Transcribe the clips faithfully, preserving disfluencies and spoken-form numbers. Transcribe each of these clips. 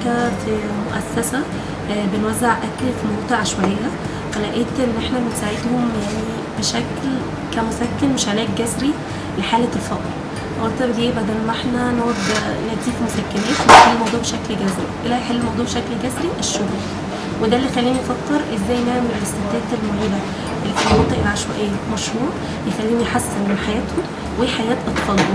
شغاله في مؤسسه بنوزع اكل في مناطق عشوائيه، فلقيت ان احنا بنساعدهم يعني بشكل كمسكن مش علاج جذري لحاله الفقر. قلت ليه بدل ما احنا نقعد ندي في مسكنات نحل الموضوع بشكل جذري، ايه اللي هيحل الموضوع بشكل جذري؟ الشغل. وده اللي خلاني افكر ازاي نعمل للستات المعيله اللي في المناطق العشوائيه مشروع يخليني احسن من حياتهم وحياه اطفالهم.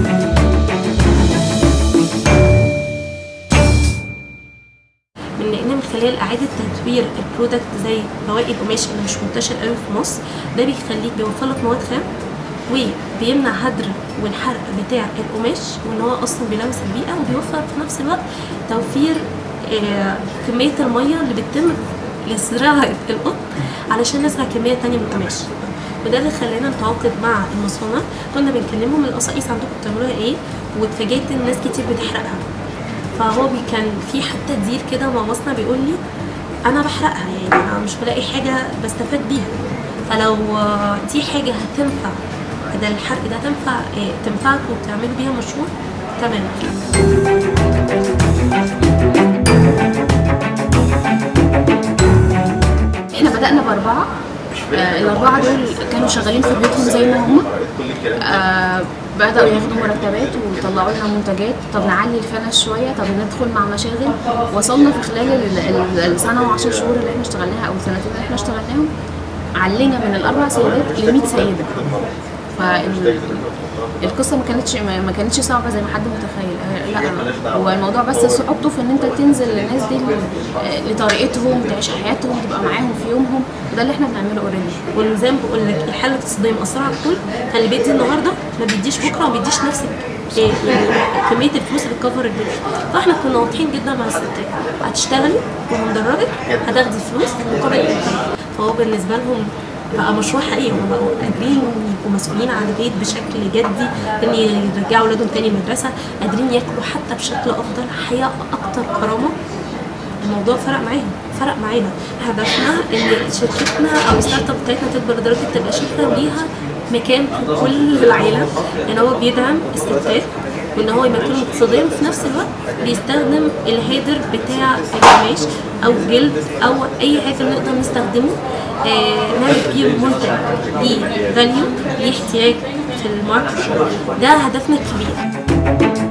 من ان من خلال اعاده تدوير البرودكت زي بواقي القماش اللي مش منتشر قوي في مصر، ده بيخليك بيوفر لك مواد خام وبيمنع هدر والحرق بتاع القماش، وان هو اصلا بيلوث البيئه، وبيوفر في نفس الوقت توفير آه كميه الميه اللي بتتم لزراعه القطن علشان نزرع كميه ثانيه من القماش. وده اللي خلانا نتعاقد مع المصانع، كنا بنكلمهم القصاقيس عندكم بتعملوها ايه، واتفاجئت ان ناس كتير بتحرقها. فهو كان في حتى ديل كده مع مصنع بيقول لي انا بحرقها، يعني انا مش بلاقي حاجه بستفاد بيها، فلو دي حاجه هتنفع بدل الحرق ده تنفع تنفعكم وتعملوا بيها مشروع تمام. احنا بدأنا بأربعة، آه الأربعة دول كانوا شغالين في بيوتهم زي ما هم، آه بدأوا ياخدوا مرتبات ويطلعوا لنا منتجات. طب نعلي الفنش شوية، طب ندخل مع مشاغل. وصلنا في خلال السنة وعشر شهور اللي احنا اشتغلناها أو السنتين اللي احنا اشتغلناهم، علينا من الأربع سيدات ل مية سيدة. فالقصه ما كانتش ما كانتش صعبه زي ما حد متخيل، لا هو الموضوع بس صعوبته في ان انت تنزل للناس دي لطريقتهم، تعيش حياتهم، تبقى معاهم في يومهم، وده اللي احنا بنعمله اوريدي. والزي ما بقول لك الحاله الاقتصاديه مأثره على الكل، فاللي بيدي النهارده ما بيديش بكره وما بيديش نفس يعني كميه الفلوس اللي تكفر البيت. فاحنا كنا واضحين جدا مع الستات، هتشتغلي وهندربك هتاخدي فلوس مقابل الانتاج. فهو بالنسبه لهم بقى مشروع حقيقي، هم بقوا قادرين يبقوا مسؤولين عن البيت بشكل جدي، ان يرجعوا اولادهم تاني المدرسه، قادرين ياكلوا حتى بشكل افضل، حياه اكتر كرامه. الموضوع فرق معاهم، فرق معانا. هدفنا ان شركتنا او الستارت اب بتاعتنا تكبر لدرجه تبقى شركه وليها مكان في كل العالم، لان هو بيدعم الستات وان هو يمكنهم اقتصاديا، وفي نفس الوقت بيستخدم الهادر بتاع القماش او جلد او اي حاجه نقدر نستخدمه آه نعمل بيه منتج ليه فاليو، ليه احتياج في الماركت. ده هدفنا الكبير.